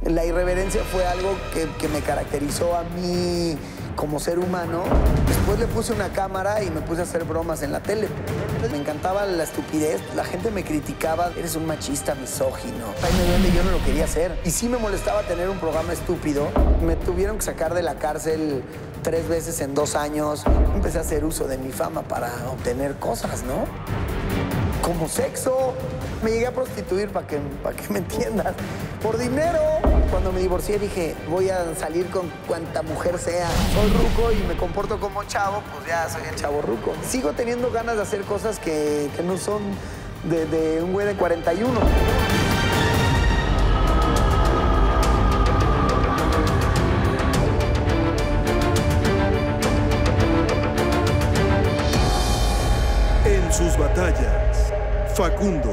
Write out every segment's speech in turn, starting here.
La irreverencia fue algo que me caracterizó a mí como ser humano. Después le puse una cámara y me puse a hacer bromas en la tele. Me encantaba la estupidez. La gente me criticaba. Eres un machista, misógino. Ahí me duele, yo no lo quería hacer. Y sí me molestaba tener un programa estúpido. Me tuvieron que sacar de la cárcel 3 veces en 2 años. Empecé a hacer uso de mi fama para obtener cosas, ¿no? Como sexo. Me llegué a prostituir, para que me entiendas. Por dinero. Cuando me divorcié dije, voy a salir con cuanta mujer sea. Soy ruco y me comporto como chavo, pues ya soy el chavo ruco. Sigo teniendo ganas de hacer cosas que no son de un güey de 41. En sus batallas, Facundo.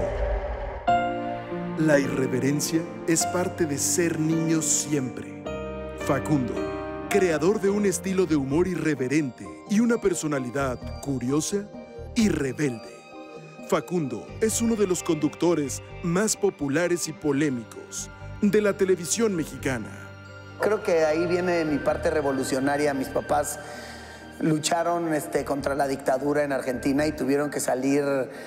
La irreverencia es parte de ser niño siempre. Facundo, creador de un estilo de humor irreverente y una personalidad curiosa y rebelde. Facundo es uno de los conductores más populares y polémicos de la televisión mexicana. Creo que ahí viene mi parte revolucionaria. Mis papás lucharon contra la dictadura en Argentina y tuvieron que salir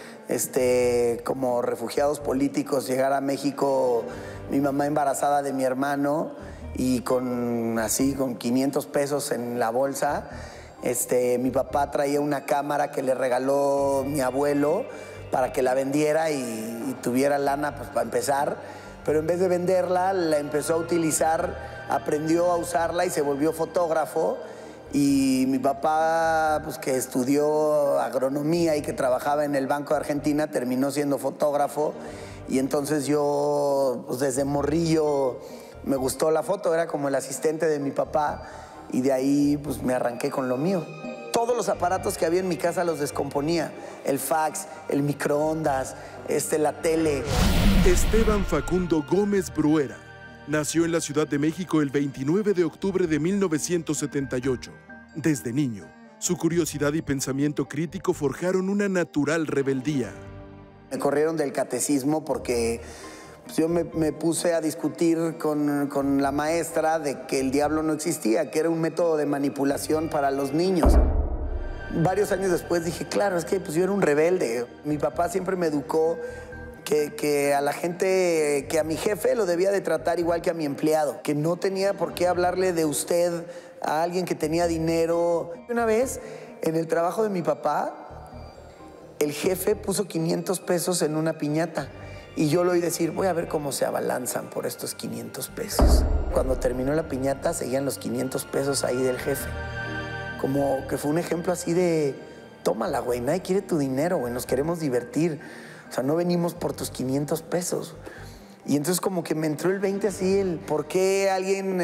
como refugiados políticos, llegar a México, mi mamá embarazada de mi hermano y con 500 pesos en la bolsa. Mi papá traía una cámara que le regaló mi abuelo para que la vendiera y tuviera lana pues, para empezar. Pero en vez de venderla, la empezó a utilizar, aprendió a usarla y se volvió fotógrafo. Y mi papá, pues, que estudió agronomía y que trabajaba en el Banco de Argentina, terminó siendo fotógrafo. Y entonces yo, pues, desde morrillo, me gustó la foto, era como el asistente de mi papá. Y de ahí, pues, me arranqué con lo mío. Todos los aparatos que había en mi casa los descomponía. El fax, el microondas, la tele. Esteban Facundo Gómez Bruera nació en la Ciudad de México el 29 de octubre de 1978. Desde niño, su curiosidad y pensamiento crítico forjaron una natural rebeldía. Me corrieron del catecismo porque pues, yo me puse a discutir con la maestra de que el diablo no existía, que era un método de manipulación para los niños. Varios años después dije, claro, es que pues, yo era un rebelde. Mi papá siempre me educó que a la gente, que a mi jefe lo debía de tratar igual que a mi empleado, que no tenía por qué hablarle de usted a alguien que tenía dinero. Una vez, en el trabajo de mi papá, el jefe puso 500 pesos en una piñata y yo lo oí decir, voy a ver cómo se abalanzan por estos 500 pesos. Cuando terminó la piñata, seguían los 500 pesos ahí del jefe. Como que fue un ejemplo así de, tómala, güey, nadie quiere tu dinero, güey, nos queremos divertir. O sea, no venimos por tus 500 pesos. Y entonces como que me entró el 20 así, el por qué alguien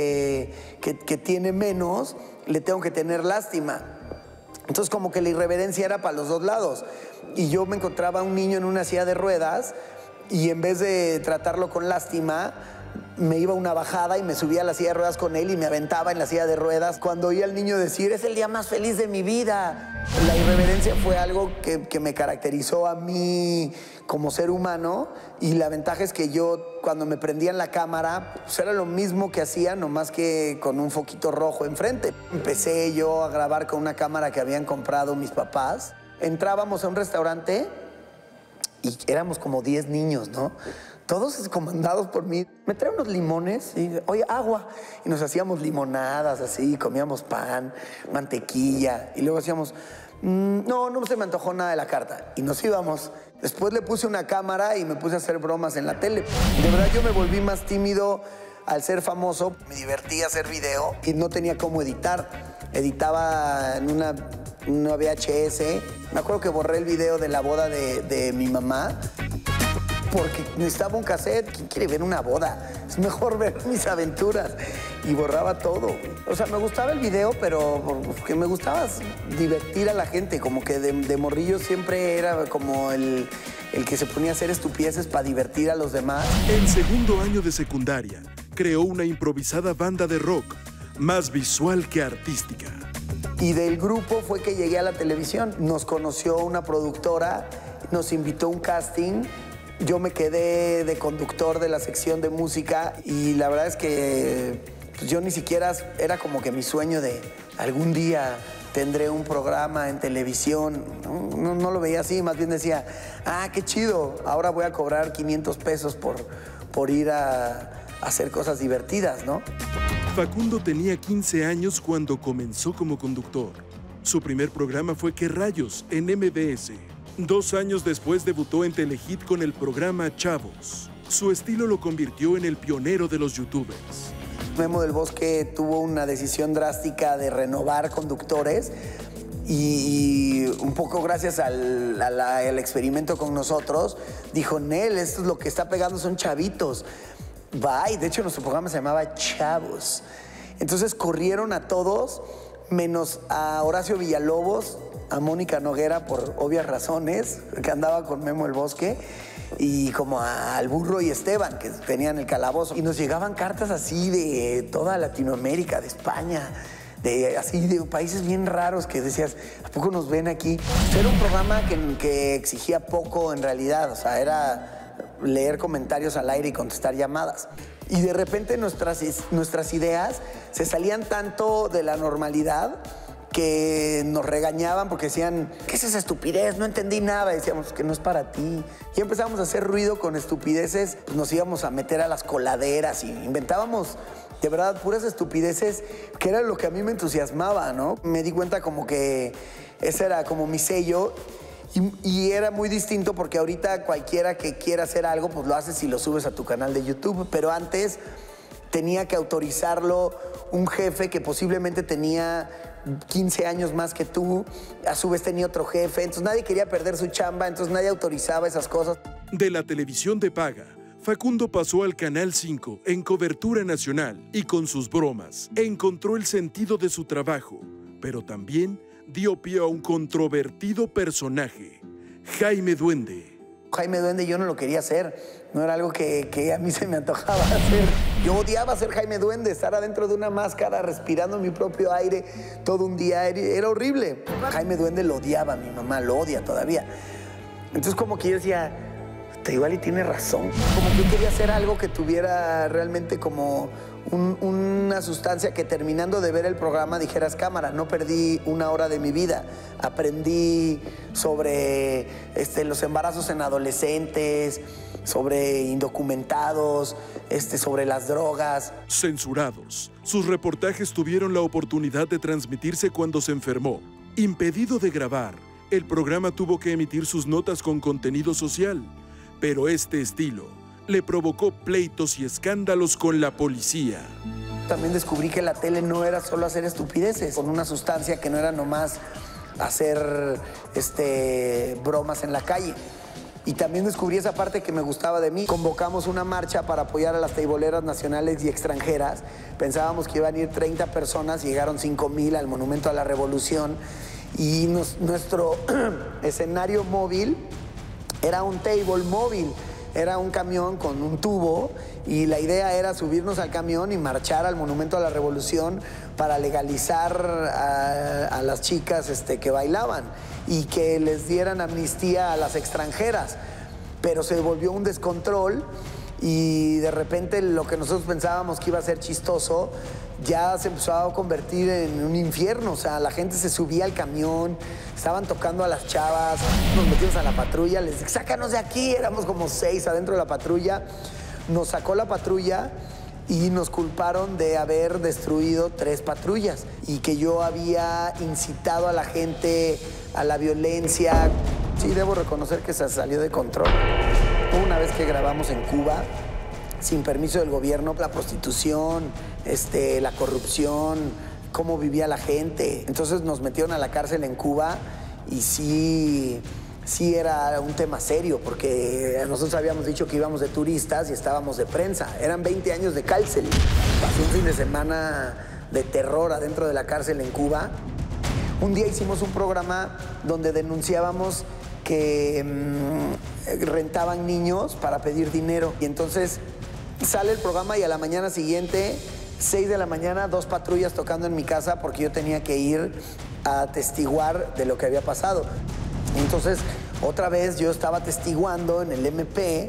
que tiene menos le tengo que tener lástima. Entonces como que la irreverencia era para los dos lados. Y yo me encontraba a un niño en una silla de ruedas y en vez de tratarlo con lástima, me iba a una bajada y me subía a la silla de ruedas con él y me aventaba en la silla de ruedas. Cuando oía al niño decir, es el día más feliz de mi vida. La irreverencia fue algo que me caracterizó a mí como ser humano y la ventaja es que yo, cuando me prendían la cámara, pues era lo mismo que hacía, nomás que con un foquito rojo enfrente. Empecé yo a grabar con una cámara que habían comprado mis papás. Entrábamos a un restaurante y éramos como 10 niños, ¿no? Todos comandados por mí. Me traen unos limones y, oye, agua. Y nos hacíamos limonadas así, comíamos pan, mantequilla. Y luego hacíamos, no se me antojó nada de la carta. Y nos íbamos. Después le puse una cámara y me puse a hacer bromas en la tele. De verdad yo me volví más tímido al ser famoso. Me divertía hacer video y no tenía cómo editar. Editaba en una VHS. Me acuerdo que borré el video de la boda de mi mamá porque necesitaba un cassette. ¿Quién quiere ver una boda? Es mejor ver mis aventuras. Y borraba todo. O sea, me gustaba el video, pero porque me gustaba divertir a la gente. Como que de morrillo siempre era como el que se ponía a hacer estupideces para divertir a los demás. En segundo año de secundaria, creó una improvisada banda de rock, más visual que artística. Y del grupo fue que llegué a la televisión. Nos conoció una productora, nos invitó a un casting yo me quedé de conductor de la sección de música y la verdad es que pues, yo ni siquiera era como que mi sueño de algún día tendré un programa en televisión. No lo veía así, más bien decía, qué chido, ahora voy a cobrar 500 pesos por ir a hacer cosas divertidas, ¿no? Facundo tenía 15 años cuando comenzó como conductor. Su primer programa fue ¿Qué rayos? En MBS. 2 años después debutó en Telehit con el programa Chavos. Su estilo lo convirtió en el pionero de los youtubers. Memo del Bosque tuvo una decisión drástica de renovar conductores y un poco gracias al experimento con nosotros, dijo, Nel, esto es lo que está pegando, son chavitos. Bye. De hecho, nuestro programa se llamaba Chavos. Entonces corrieron a todos, menos a Horacio Villalobos, a Mónica Noguera, por obvias razones, que andaba con Memo del Bosque, y como al Burro y Esteban, que tenían el calabozo. Y nos llegaban cartas así de toda Latinoamérica, de España, así de países bien raros que decías, ¿a poco nos ven aquí? Era un programa que exigía poco en realidad, o sea, era leer comentarios al aire y contestar llamadas. Y de repente nuestras ideas se salían tanto de la normalidad que nos regañaban porque decían, ¿qué es esa estupidez? No entendí nada. Y decíamos que no es para ti. Y empezamos a hacer ruido con estupideces, pues nos íbamos a meter a las coladeras y inventábamos de verdad puras estupideces, que era lo que a mí me entusiasmaba, ¿no? Me di cuenta como que ese era como mi sello. Y era muy distinto porque ahorita cualquiera que quiera hacer algo, pues lo haces y lo subes a tu canal de YouTube. Pero antes tenía que autorizarlo un jefe que posiblemente tenía 15 años más que tú. A su vez tenía otro jefe. Entonces nadie quería perder su chamba, entonces nadie autorizaba esas cosas. De la televisión de paga, Facundo pasó al Canal 5 en cobertura nacional y con sus bromas encontró el sentido de su trabajo, pero también dio pie a un controvertido personaje, Jaime Duende. Jaime Duende yo no lo quería hacer, no era algo que a mí se me antojaba hacer. Yo odiaba ser Jaime Duende, estar adentro de una máscara respirando mi propio aire todo un día, era horrible. Jaime Duende lo odiaba, mi mamá lo odia todavía. Entonces como que yo decía, igual y tiene razón. Como que yo quería hacer algo que tuviera realmente como una sustancia que terminando de ver el programa dijeras, cámara, no perdí 1 hora de mi vida. Aprendí sobre los embarazos en adolescentes, sobre indocumentados, sobre las drogas. Censurados, sus reportajes tuvieron la oportunidad de transmitirse cuando se enfermó. Impedido de grabar, el programa tuvo que emitir sus notas con contenido social. Pero este estilo le provocó pleitos y escándalos con la policía. También descubrí que la tele no era solo hacer estupideces, con una sustancia que no era nomás hacer bromas en la calle. Y también descubrí esa parte que me gustaba de mí. Convocamos una marcha para apoyar a las teiboleras nacionales y extranjeras. Pensábamos que iban a ir 30 personas y llegaron 5,000 al Monumento a la Revolución. Y nuestro escenario móvil era un table móvil, era un camión con un tubo y la idea era subirnos al camión y marchar al Monumento a la Revolución para legalizar a las chicas que bailaban y que les dieran amnistía a las extranjeras. Pero se volvió un descontrol y de repente lo que nosotros pensábamos que iba a ser chistoso ya se empezó a convertir en un infierno. O sea, la gente se subía al camión, estaban tocando a las chavas, nos metimos a la patrulla, les dije, sácanos de aquí, éramos como 6 adentro de la patrulla. Nos sacó la patrulla y nos culparon de haber destruido 3 patrullas y que yo había incitado a la gente a la violencia. Sí, debo reconocer que se salió de control. Una vez que grabamos en Cuba, sin permiso del gobierno, la prostitución, la corrupción, cómo vivía la gente. Entonces nos metieron a la cárcel en Cuba y sí era un tema serio, porque nosotros habíamos dicho que íbamos de turistas y estábamos de prensa. Eran 20 años de cárcel. Pasé un fin de semana de terror adentro de la cárcel en Cuba. Un día hicimos un programa donde denunciábamos que rentaban niños para pedir dinero. Y entonces sale el programa y a la mañana siguiente, 6 de la mañana, 2 patrullas tocando en mi casa porque yo tenía que ir a atestiguar de lo que había pasado. Entonces Otra vez yo estaba testiguando en el MP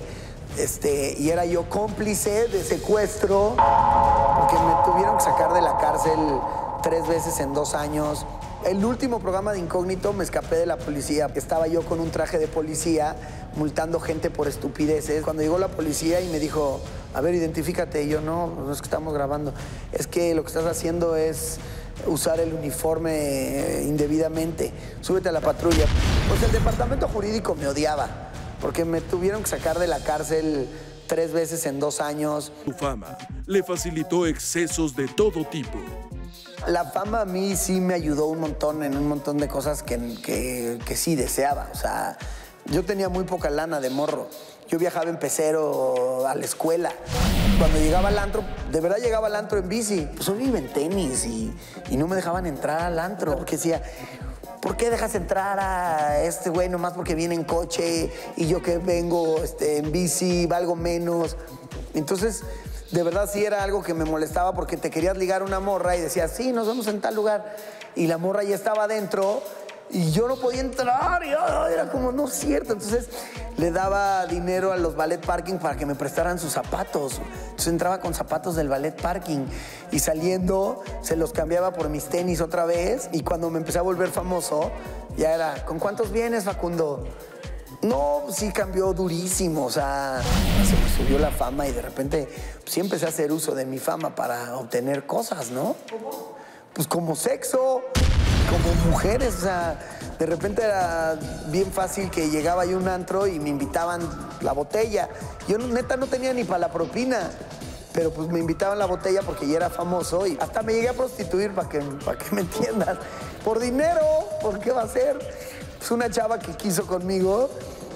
y era yo cómplice de secuestro porque me tuvieron que sacar de la cárcel 3 veces en 2 años. El último programa de Incógnito me escapé de la policía. Estaba yo con un traje de policía multando gente por estupideces. Cuando llegó la policía y me dijo, a ver, identifícate. Y yo, no es que estamos grabando. Es que lo que estás haciendo es usar el uniforme indebidamente. Súbete a la patrulla. Pues el departamento jurídico me odiaba porque me tuvieron que sacar de la cárcel 3 veces en 2 años. Su fama le facilitó excesos de todo tipo. La fama a mí sí me ayudó un montón en un montón de cosas que sí deseaba. O sea, yo tenía muy poca lana de morro. Yo viajaba en pecero a la escuela. Cuando llegaba al antro, de verdad llegaba al antro en bici. Pues yo iba en tenis y no me dejaban entrar al antro. Porque decía, ¿por qué dejas entrar a este güey nomás porque viene en coche y yo que vengo en bici valgo menos? Entonces, de verdad sí era algo que me molestaba porque te querías ligar una morra y decías, sí, nos vemos en tal lugar. Y la morra ya estaba adentro y yo no podía entrar. Y era como, no es cierto. Entonces le daba dinero a los ballet parking para que me prestaran sus zapatos. Entonces entraba con zapatos del ballet parking y saliendo se los cambiaba por mis tenis otra vez. Y cuando me empecé a volver famoso, ya era, ¿con cuántos vienes, Facundo? No, sí cambió durísimo, o sea, se me subió la fama y de repente sí empecé a hacer uso de mi fama para obtener cosas, ¿no? ¿Cómo? Pues como sexo, como mujeres, o sea, de repente era bien fácil que llegaba yo a un antro y me invitaban la botella. Yo neta no tenía ni para la propina, pero pues me invitaban la botella porque ya era famoso y hasta me llegué a prostituir para que me entiendas. Por dinero, ¿por qué va a ser? Pues una chava que quiso conmigo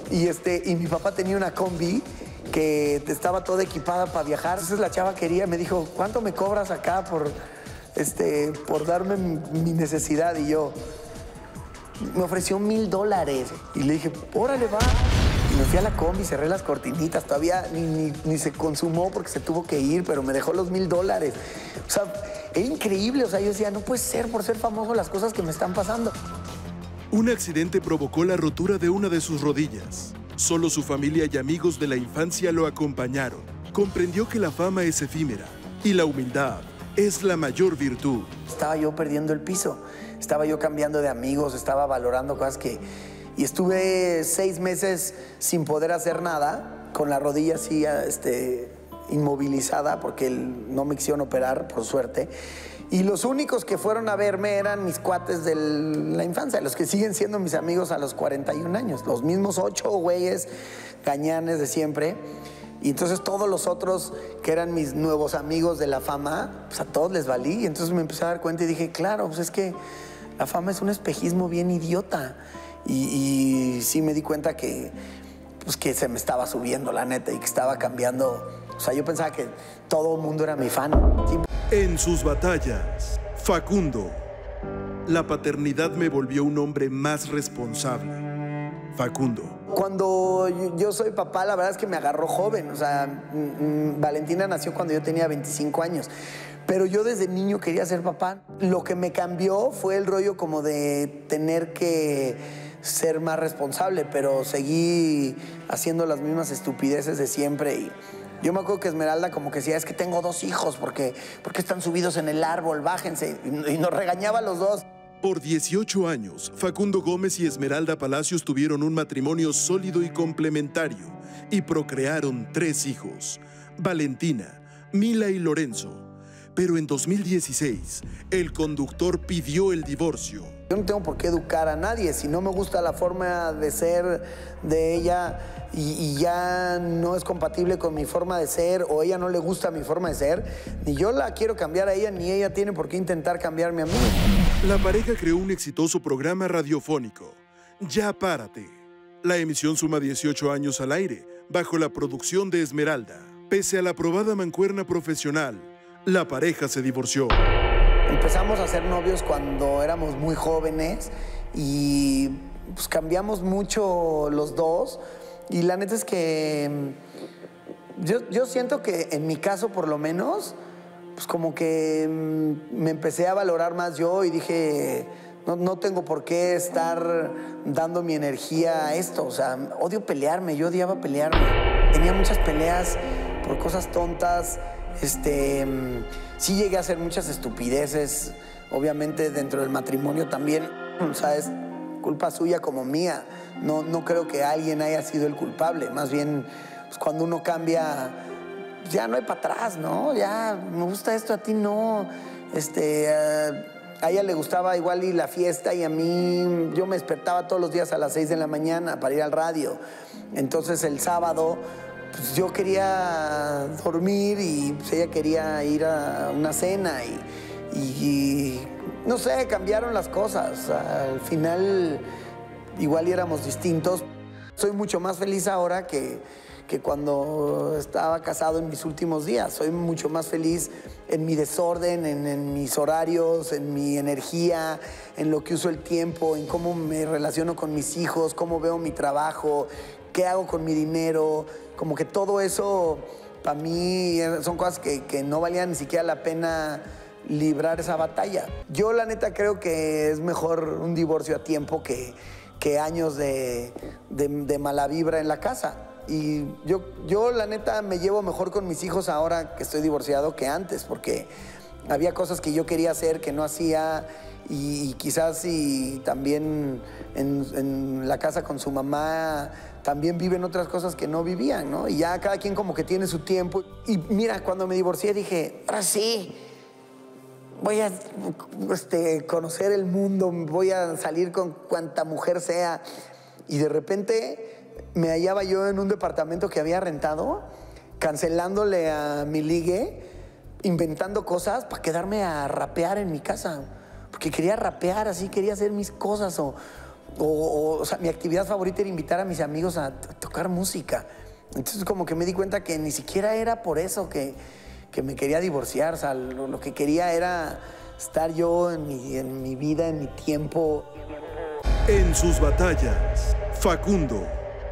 y mi papá tenía una combi que estaba toda equipada para viajar. Entonces la chava me dijo, ¿cuánto me cobras acá por darme mi necesidad? Y yo, me ofreció $1000. Y le dije, órale, va. Y me fui a la combi, cerré las cortinitas. Todavía ni se consumó porque se tuvo que ir, pero me dejó los $1000. O sea, era increíble. O sea, yo decía, no puede ser por ser famoso las cosas que me están pasando. Un accidente provocó la rotura de una de sus rodillas. Solo su familia y amigos de la infancia lo acompañaron. Comprendió que la fama es efímera y la humildad es la mayor virtud. Estaba yo perdiendo el piso, estaba yo cambiando de amigos, estaba valorando cosas y estuve 6 meses sin poder hacer nada, con la rodilla así inmovilizada porque no me quisieron operar, por suerte. Y los únicos que fueron a verme eran mis cuates de la infancia, los que siguen siendo mis amigos a los 41 años. Los mismos 8 güeyes gañanes de siempre. Y entonces todos los otros que eran mis nuevos amigos de la fama, pues a todos les valí. Y entonces me empecé a dar cuenta y dije, claro, pues es que la fama es un espejismo bien idiota. Y sí me di cuenta que se me estaba subiendo, la neta, y que estaba cambiando. O sea, yo pensaba que todo el mundo era mi fan. Sí. En sus batallas, Facundo. La paternidad me volvió un hombre más responsable. Facundo. Cuando yo soy papá, la verdad es que me agarró joven. O sea, Valentina nació cuando yo tenía 25 años. Pero yo desde niño quería ser papá. Lo que me cambió fue el rollo como de tener que ser más responsable, pero seguí haciendo las mismas estupideces de siempre. Y yo me acuerdo que Esmeralda como que decía, es que tengo 2 hijos, porque están subidos en el árbol, bájense. Y nos regañaba a los 2. Por 18 años, Facundo Gómez y Esmeralda Palacios tuvieron un matrimonio sólido y complementario y procrearon 3 hijos, Valentina, Mila y Lorenzo. Pero en 2016, el conductor pidió el divorcio. Yo no tengo por qué educar a nadie. Si no me gusta la forma de ser de ella y ya no es compatible con mi forma de ser o ella no le gusta mi forma de ser, ni yo la quiero cambiar a ella, ni ella tiene por qué intentar cambiarme a mí. La pareja creó un exitoso programa radiofónico, Ya Párate. La emisión suma 18 años al aire, bajo la producción de Esmeralda. Pese a la aprobada mancuerna profesional, la pareja se divorció. Empezamos a ser novios cuando éramos muy jóvenes y pues cambiamos mucho los dos. Y la neta es que yo siento que en mi caso por lo menos, pues como que me empecé a valorar más yo y dije, no tengo por qué estar dando mi energía a esto. O sea, odio pelearme, yo odiaba pelearme. Tenía muchas peleas por cosas tontas. Sí llegué a hacer muchas estupideces, obviamente dentro del matrimonio también. O sea, es culpa suya como mía. No creo que alguien haya sido el culpable. Más bien, pues, cuando uno cambia, ya no hay para atrás, ¿no? Ya, me gusta esto, a ti no. A ella le gustaba igual ir la fiesta y a mí, yo me despertaba todos los días a las 6 de la mañana para ir al radio. Entonces el sábado, pues yo quería dormir y pues ella quería ir a una cena y no sé, cambiaron las cosas. Al final igual éramos distintos. Soy mucho más feliz ahora que cuando estaba casado en mis últimos días. Soy mucho más feliz en mi desorden, en mis horarios, en mi energía, en lo que uso el tiempo, en cómo me relaciono con mis hijos, cómo veo mi trabajo, qué hago con mi dinero. Como que todo eso, para mí, son cosas que no valían ni siquiera la pena librar esa batalla. Yo, la neta, creo que es mejor un divorcio a tiempo que años de mala vibra en la casa. Y yo, la neta, me llevo mejor con mis hijos ahora que estoy divorciado que antes, porque había cosas que yo quería hacer que no hacía y quizás y también en la casa con su mamá también viven otras cosas que no vivían, ¿no? Y ya cada quien como que tiene su tiempo. Y mira, cuando me divorcié dije, ahora sí, voy a conocer el mundo, voy a salir con cuanta mujer sea. Y de repente me hallaba yo en un departamento que había rentado, cancelándole a mi ligue, inventando cosas para quedarme a rapear en mi casa. Porque quería rapear, así quería hacer mis cosas. O sea, mi actividad favorita era invitar a mis amigos a tocar música. Entonces como que me di cuenta que ni siquiera era por eso que me quería divorciar. O sea, lo que quería era estar yo en mi vida, en mi tiempo. En sus batallas, Facundo.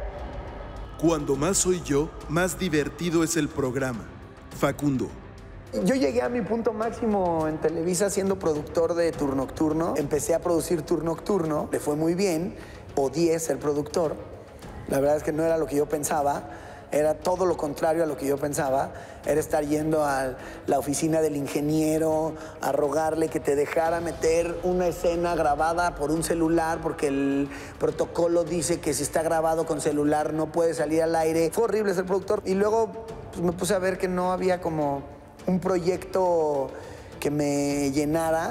Cuando más soy yo, más divertido es el programa. Facundo. Yo llegué a mi punto máximo en Televisa siendo productor de Tour Nocturno. Empecé a producir Tour Nocturno, le fue muy bien, odié ser productor. La verdad es que no era lo que yo pensaba, era todo lo contrario a lo que yo pensaba. Era estar yendo a la oficina del ingeniero, a rogarle que te dejara meter una escena grabada por un celular, porque el protocolo dice que si está grabado con celular no puede salir al aire. Fue horrible ser productor. Y luego pues, me puse a ver que no había como un proyecto que me llenara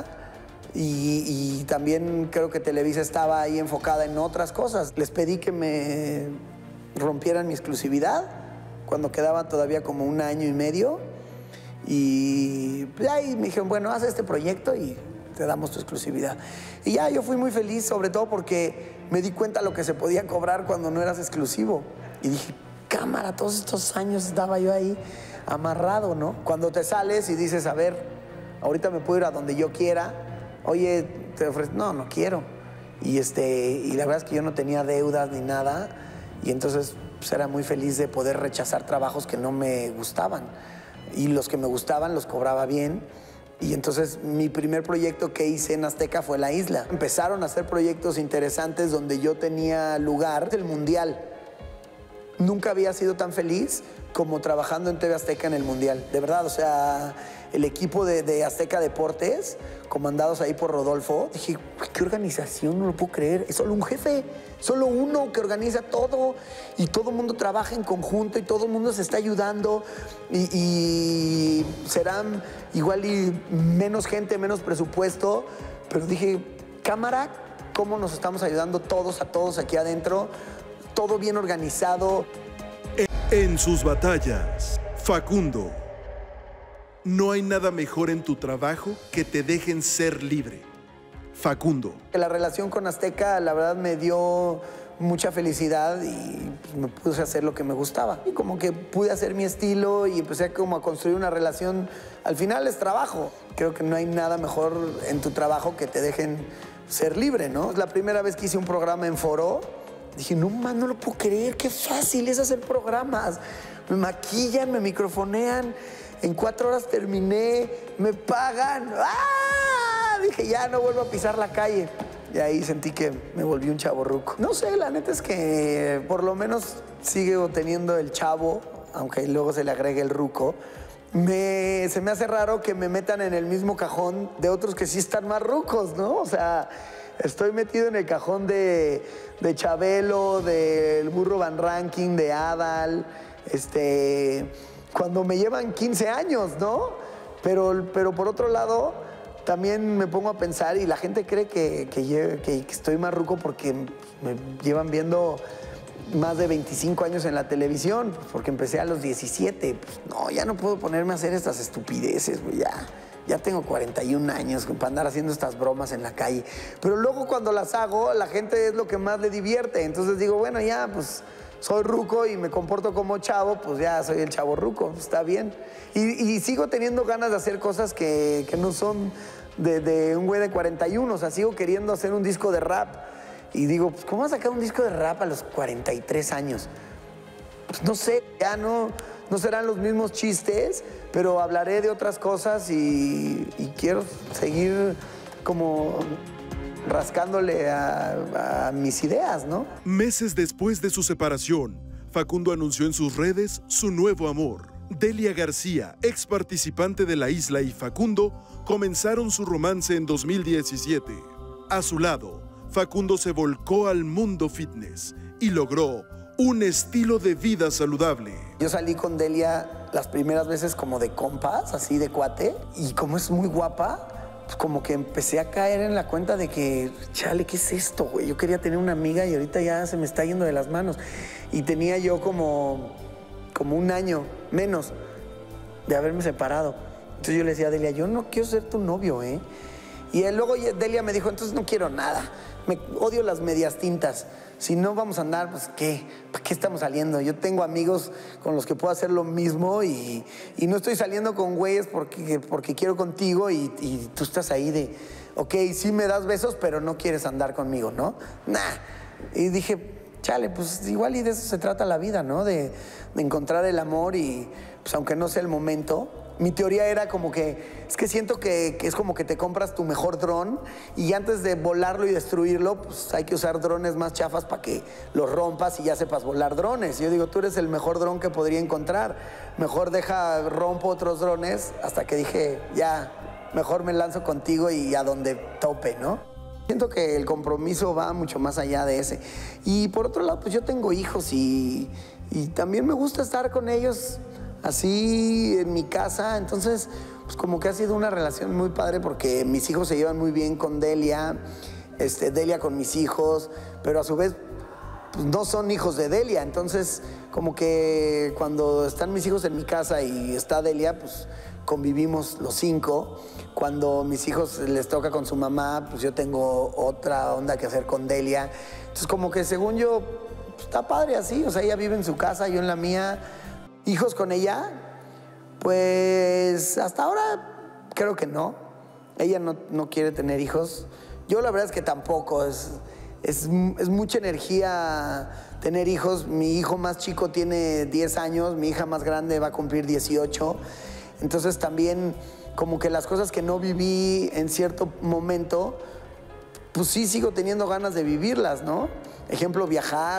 y también creo que Televisa estaba ahí enfocada en otras cosas. Les pedí que me rompieran mi exclusividad cuando quedaba todavía como un año y medio y ahí me dijeron, bueno, haz este proyecto y te damos tu exclusividad. Y ya yo fui muy feliz, sobre todo porque me di cuenta lo que se podía cobrar cuando no eras exclusivo. Y dije, cámara, todos estos años estaba yo ahí amarrado, ¿no? Cuando te sales y dices, a ver, ahorita me puedo ir a donde yo quiera, oye, te ofrezco, no quiero. Y la verdad es que yo no tenía deudas ni nada, y entonces pues, era muy feliz de poder rechazar trabajos que no me gustaban. Y los que me gustaban los cobraba bien. Y entonces mi primer proyecto que hice en Azteca fue La Isla. Empezaron a hacer proyectos interesantes donde yo tenía lugar, el Mundial. Nunca había sido tan feliz como trabajando en TV Azteca en el Mundial. De verdad, o sea, el equipo de Azteca Deportes, comandados ahí por Rodolfo, dije, qué organización, no lo puedo creer. Es solo un jefe, solo uno que organiza todo y todo el mundo trabaja en conjunto y todo el mundo se está ayudando y serán igual y menos gente, menos presupuesto, pero dije, cámara, cómo nos estamos ayudando todos a todos aquí adentro, todo bien organizado. En sus batallas, Facundo. No hay nada mejor en tu trabajo que te dejen ser libre. Facundo. La relación con Azteca, la verdad, me dio mucha felicidad y me puse a hacer lo que me gustaba. Y como que pude hacer mi estilo y empecé como a construir una relación. Al final es trabajo. Creo que no hay nada mejor en tu trabajo que te dejen ser libre, ¿no? La primera vez que hice un programa en Foro, dije, no, man, no lo puedo creer, qué fácil es hacer programas. Me maquillan, me microfonean, en 4 horas terminé, me pagan. ¡Ah! Dije, ya no vuelvo a pisar la calle. Y ahí sentí que me volví un chavorruco. No sé, la neta es que por lo menos sigo teniendo el chavo, aunque luego se le agregue el ruco. Se me hace raro que me metan en el mismo cajón de otros que sí están más rucos, ¿no? O sea, estoy metido en el cajón de Chabelo, del Burro Van Ranking, de Adal, cuando me llevan 15 años, ¿no? Pero por otro lado, también me pongo a pensar y la gente cree que estoy más ruco porque me llevan viendo más de 25 años en la televisión, porque empecé a los 17. Pues, no, ya no puedo ponerme a hacer estas estupideces, güey, ya tengo 41 años para andar haciendo estas bromas en la calle. Pero luego cuando las hago, la gente es lo que más le divierte. Entonces digo, bueno, ya, pues soy ruco y me comporto como chavo, pues ya soy el chavo ruco, está bien. Y sigo teniendo ganas de hacer cosas que no son de un güey de 41. O sea, sigo queriendo hacer un disco de rap. Y digo, pues, ¿cómo vas a sacar un disco de rap a los 43 años? Pues no sé, ya no serán los mismos chistes, pero hablaré de otras cosas y quiero seguir como rascándole a mis ideas, ¿no? Meses después de su separación, Facundo anunció en sus redes su nuevo amor. Delia García, ex participante de La Isla, y Facundo comenzaron su romance en 2017. A su lado, Facundo se volcó al mundo fitness y logró un estilo de vida saludable. Yo salí con Delia las primeras veces como de compas, así de cuate, y como es muy guapa, pues como que empecé a caer en la cuenta de que, chale, ¿qué es esto, güey? Yo quería tener una amiga y ahorita ya se me está yendo de las manos. Y tenía yo como un año menos de haberme separado. Entonces yo le decía a Delia, yo no quiero ser tu novio, ¿eh? Y luego Delia me dijo, entonces no quiero nada. Me odio las medias tintas. Si no vamos a andar, pues ¿qué? ¿Para qué estamos saliendo? Yo tengo amigos con los que puedo hacer lo mismo y no estoy saliendo con güeyes porque quiero contigo y tú estás ahí de, ok, sí me das besos, pero no quieres andar conmigo, ¿no? Nah. Y dije, chale, pues igual y de eso se trata la vida, ¿no? De encontrar el amor y pues aunque no sea el momento. Mi teoría era como que, es que siento que es como que te compras tu mejor dron y antes de volarlo y destruirlo, pues hay que usar drones más chafas para que los rompas y ya sepas volar drones. Yo digo, tú eres el mejor dron que podría encontrar. Mejor rompo otros drones hasta que dije, ya, mejor me lanzo contigo y a donde tope, ¿no? Siento que el compromiso va mucho más allá de ese. Y por otro lado, pues yo tengo hijos y también me gusta estar con ellos así en mi casa, entonces pues como que ha sido una relación muy padre porque mis hijos se llevan muy bien con Delia, Delia con mis hijos, pero a su vez pues, no son hijos de Delia, entonces como que cuando están mis hijos en mi casa y está Delia, pues convivimos los 5. Cuando mis hijos les toca con su mamá, pues yo tengo otra onda que hacer con Delia. Entonces como que según yo, pues, está padre así, o sea, ella vive en su casa, yo en la mía. ¿Hijos con ella? Pues hasta ahora creo que no. Ella no quiere tener hijos. Yo la verdad es que tampoco. Es mucha energía tener hijos. Mi hijo más chico tiene 10 años, mi hija más grande va a cumplir 18. Entonces también como que las cosas que no viví en cierto momento, pues sí sigo teniendo ganas de vivirlas, ¿no? Ejemplo, viajar,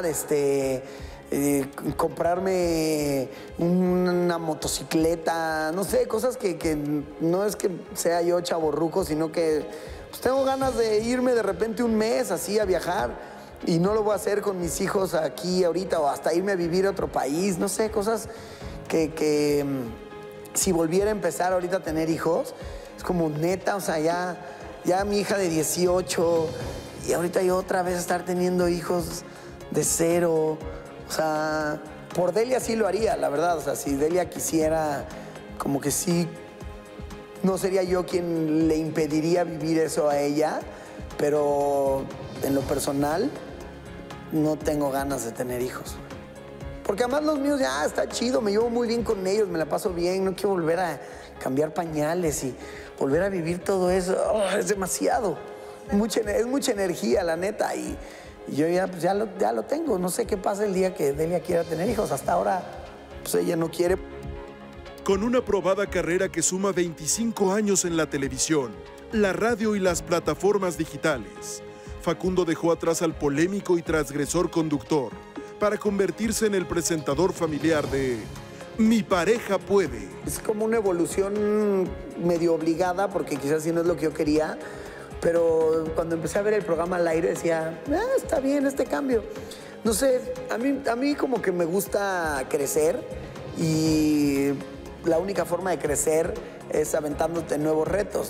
comprarme una motocicleta, no sé, cosas que no es que sea yo chavorruco, sino que pues, tengo ganas de irme de repente un mes así a viajar y no lo voy a hacer con mis hijos aquí ahorita o hasta irme a vivir a otro país, no sé, cosas que si volviera a empezar ahorita a tener hijos, es como neta, o sea, ya mi hija de 18 y ahorita yo otra vez estar teniendo hijos de 0. O sea, por Delia sí lo haría, la verdad. O sea, si Delia quisiera, como que sí, no sería yo quien le impediría vivir eso a ella, pero en lo personal no tengo ganas de tener hijos. Porque además los míos ya está chido, me llevo muy bien con ellos, me la paso bien, no quiero volver a cambiar pañales y volver a vivir todo eso. Oh, es demasiado. Es mucha energía, la neta, y yo ya lo tengo. No sé qué pasa el día que Delia quiera tener hijos. Hasta ahora, pues ella no quiere. Con una probada carrera que suma 25 años en la televisión, la radio y las plataformas digitales, Facundo dejó atrás al polémico y transgresor conductor para convertirse en el presentador familiar de Mi Pareja Puede. Es como una evolución medio obligada, porque quizás sí no es lo que yo quería, pero cuando empecé a ver el programa al aire decía, está bien este cambio. No sé, a mí como que me gusta crecer y la única forma de crecer es aventándote nuevos retos.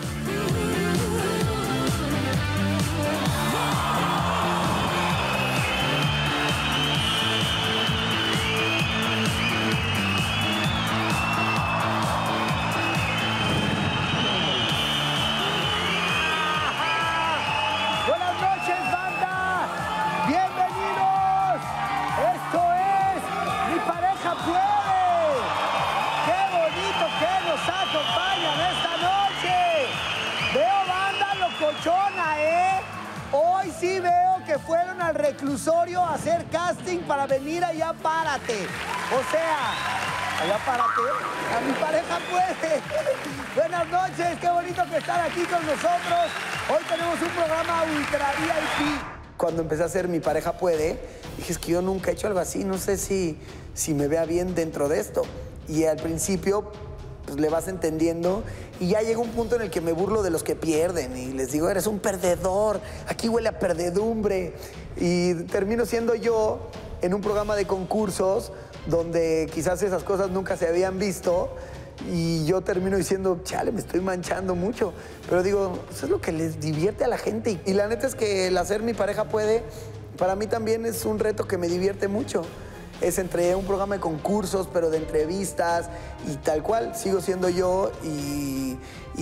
Hoy sí veo que fueron al reclusorio a hacer casting para venir allá Párate. O sea, allá Párate, a Mi Pareja Puede. Buenas noches, qué bonito que están aquí con nosotros. Hoy tenemos un programa ultra VIP. Cuando empecé a hacer Mi Pareja Puede, dije, es que yo nunca he hecho algo así, no sé si me vea bien dentro de esto. Y al principio, pues le vas entendiendo y ya llega un punto en el que me burlo de los que pierden y les digo, eres un perdedor, aquí huele a perdedumbre. Y termino siendo yo en un programa de concursos donde quizás esas cosas nunca se habían visto y yo termino diciendo, chale, me estoy manchando mucho. Pero digo, eso es lo que les divierte a la gente. Y la neta es que el hacer Mi Pareja Puede, para mí también es un reto que me divierte mucho. Es entre un programa de concursos, pero de entrevistas y tal cual. Sigo siendo yo y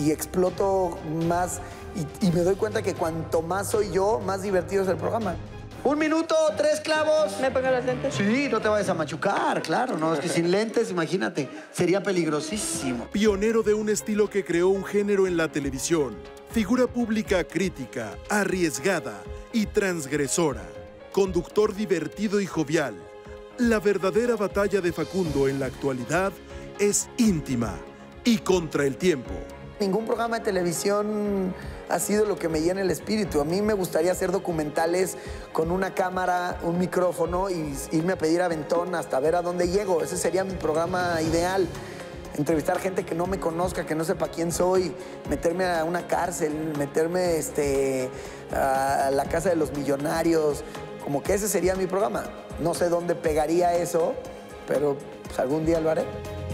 exploto más y me doy cuenta que cuanto más soy yo, más divertido es el programa. 1 minuto, 3 clavos. ¿Me pongo los lentes? Sí, no te vayas a machucar, claro. No, es que sin lentes, imagínate, sería peligrosísimo. Pionero de un estilo que creó un género en la televisión. Figura pública crítica, arriesgada y transgresora. Conductor divertido y jovial. La verdadera batalla de Facundo en la actualidad es íntima y contra el tiempo. Ningún programa de televisión ha sido lo que me llena el espíritu. A mí me gustaría hacer documentales con una cámara, un micrófono y irme a pedir aventón hasta ver a dónde llego. Ese sería mi programa ideal. Entrevistar gente que no me conozca, que no sepa quién soy, meterme a una cárcel, meterme a la casa de los millonarios. Como que ese sería mi programa. No sé dónde pegaría eso, pero pues, algún día lo haré.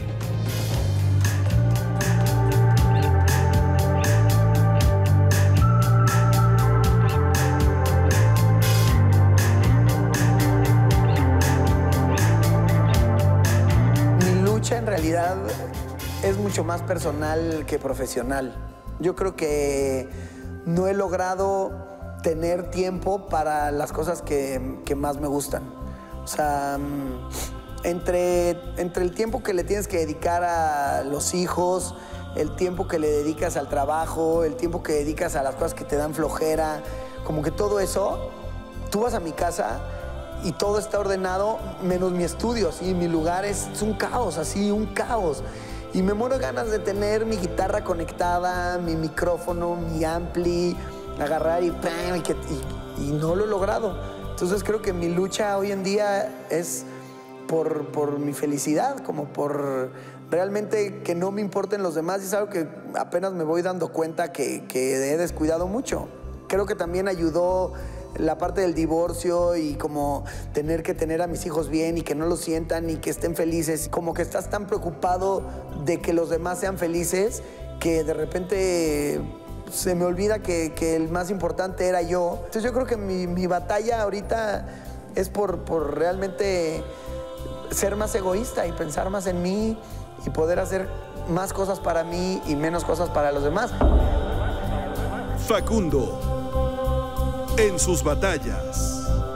Mi lucha en realidad es mucho más personal que profesional. Yo creo que no he logrado tener tiempo para las cosas que más me gustan. O sea, entre el tiempo que le tienes que dedicar a los hijos, el tiempo que le dedicas al trabajo, el tiempo que dedicas a las cosas que te dan flojera, como que todo eso, tú vas a mi casa y todo está ordenado, menos mi estudio, así, mi lugar es un caos, así, un caos. Y me muero de ganas de tener mi guitarra conectada, mi micrófono, mi ampli, agarrar y ¡pam! Y no lo he logrado. Entonces creo que mi lucha hoy en día es por mi felicidad, como por realmente que no me importen los demás. Y es algo que apenas me voy dando cuenta que he descuidado mucho. Creo que también ayudó la parte del divorcio y como tener que tener a mis hijos bien y que no lo sientan y que estén felices. Como que estás tan preocupado de que los demás sean felices que de repente se me olvida que el más importante era yo. Entonces yo creo que mi batalla ahorita es por realmente ser más egoísta y pensar más en mí y poder hacer más cosas para mí y menos cosas para los demás. Facundo, en sus batallas.